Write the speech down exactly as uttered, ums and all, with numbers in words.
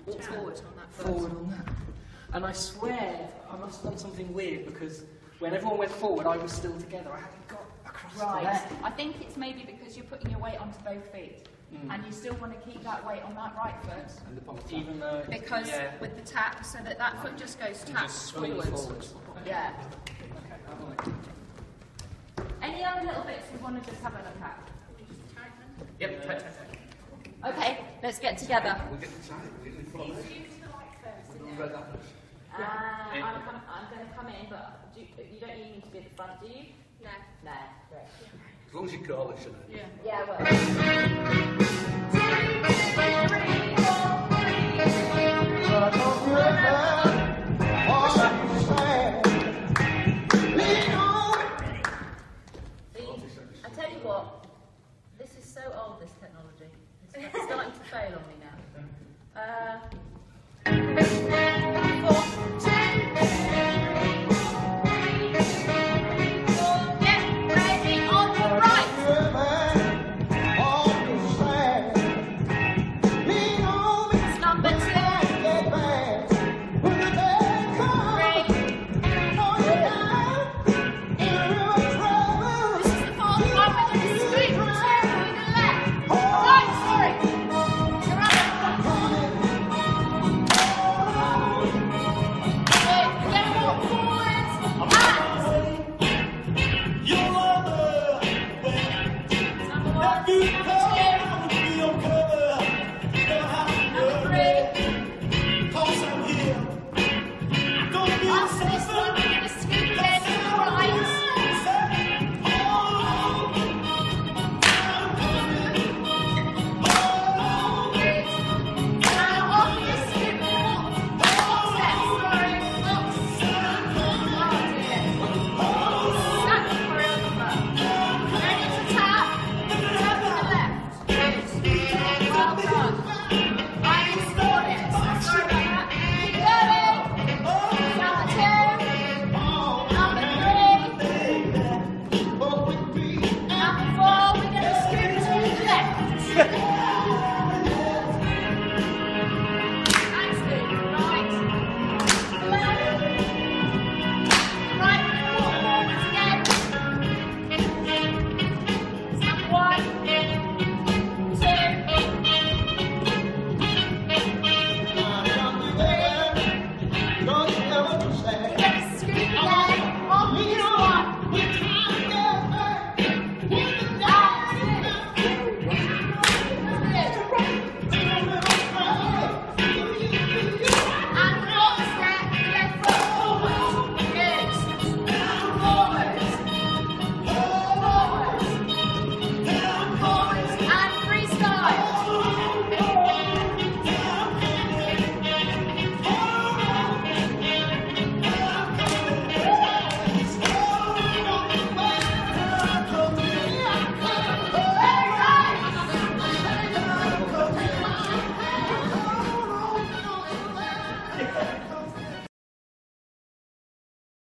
walked forward on that first. Forward on that. And I swear I must have done something weird because when everyone went forward, I was still together. I hadn't got across Right. the leg. I think it's maybe because you're putting your weight onto both feet. Mm. And you still want to keep that weight on that right foot. And the bottom even though because yeah. with the tap, so that that foot just goes tap just forwards. forwards. Yeah. Okay. Any other little bits you want to just have a look at? Yep, tight, tight, tight. Okay, let's get together. We'll get the time. We'll get the Please use the right first. We'll read that first. Uh, I'm, kind of, I'm going to come in, but do, you don't need me to be at the front, do you? No. No, great. As long as you call it, shouldn't it? Yeah. Yeah, well.